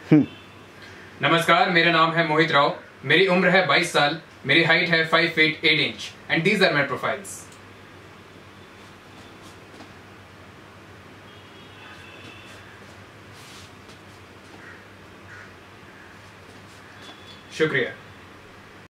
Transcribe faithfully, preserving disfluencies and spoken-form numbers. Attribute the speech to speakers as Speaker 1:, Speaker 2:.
Speaker 1: नमस्कार, मेरा नाम है मोहित राव। मेरी उम्र है बाईस साल। मेरी हाइट है five feet eight inch and these are my profiles. शुक्रिया।